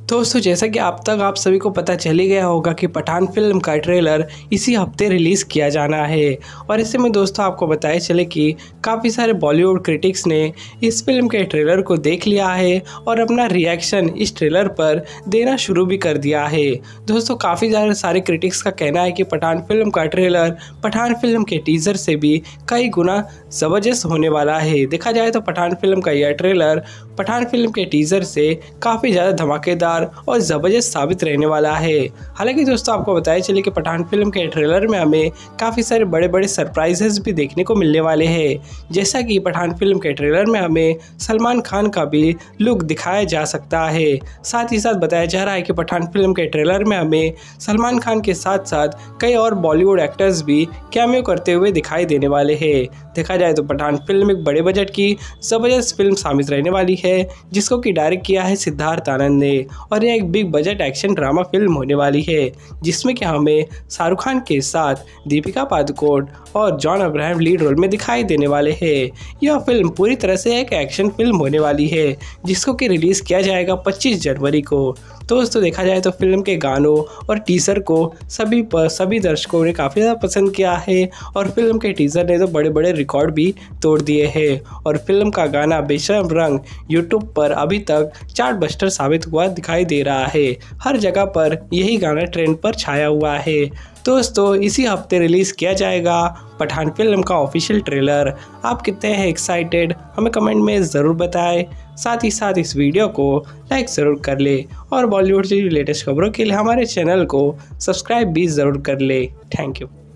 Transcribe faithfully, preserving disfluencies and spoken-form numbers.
दोस्तों जैसा कि अब तक आप सभी को पता चल ही गया होगा कि पठान फिल्म का ट्रेलर इसी हफ्ते रिलीज़ किया जाना है। और ऐसे में दोस्तों आपको बताया चले कि काफ़ी सारे बॉलीवुड क्रिटिक्स ने इस फिल्म के ट्रेलर को देख लिया है और अपना रिएक्शन इस ट्रेलर पर देना शुरू भी कर दिया है। दोस्तों काफ़ी ज़्यादा सारे क्रिटिक्स का कहना है कि पठान फिल्म का ट्रेलर पठान फिल्म के टीज़र से भी कई गुना ज़बरदस्त होने वाला है। देखा जाए तो पठान फिल्म का यह ट्रेलर पठान फिल्म के टीज़र से काफ़ी ज़्यादा धमाकेदार और ज़बरदस्त साबित रहने वाला है। हालांकि दोस्तों आपको बताया चले कि पठान फिल्म के ट्रेलर में हमें काफ़ी सारे बड़े बड़े सरप्राइजेस भी देखने को मिलने वाले हैं। जैसा कि पठान फिल्म के ट्रेलर में हमें सलमान खान का भी लुक दिखाया जा सकता है। साथ ही साथ बताया जा रहा है कि पठान फिल्म के ट्रेलर में हमें सलमान खान के साथ साथ कई और बॉलीवुड एक्टर्स भी कैमियो करते हुए दिखाई देने वाले हैं। देखा जाए तो पठान फिल्म एक बड़े बजट की ज़बरदस्त फिल्म साबित रहने वाली है, जिसको कि डायरेक्ट किया है सिद्धार्थ आनंद ने। और यह एक big budget action drama film होने वाली है, जिसमें कि हमें शाहरुख खान के साथ दीपिका पादुकोण और जॉन अब्राहम लीड रोल में दिखाई देने वाले हैं। यह फिल्म पूरी तरह से एक एक्शन फिल्म होने वाली है, जिसको कि रिलीज़ किया जाएगा पच्चीस जनवरी को। दोस्तों देखा जाए तो फिल्म के गानों और टीज़र को सभी पर सभी दर्शकों ने काफ़ी ज़्यादा पसंद किया है और फिल्म के टीज़र ने तो बड़े बड़े रिकॉर्ड भी तोड़ दिए हैं। और फिल्म का गाना बेशर्म रंग यूट्यूब पर अभी तक चार्ट बस्टर साबित हुआ दिखाई दे रहा है। हर जगह पर यही गाना ट्रेंड पर छाया हुआ है। दोस्तों इसी हफ्ते रिलीज़ किया जाएगा पठान फिल्म का ऑफिशियल ट्रेलर। आप कितने हैं एक्साइटेड, हमें कमेंट में ज़रूर बताएं। साथ ही साथ इस वीडियो को लाइक ज़रूर कर ले और बॉलीवुड से लेटेस्ट खबरों के लिए हमारे चैनल को सब्सक्राइब भी ज़रूर कर ले। Thank you.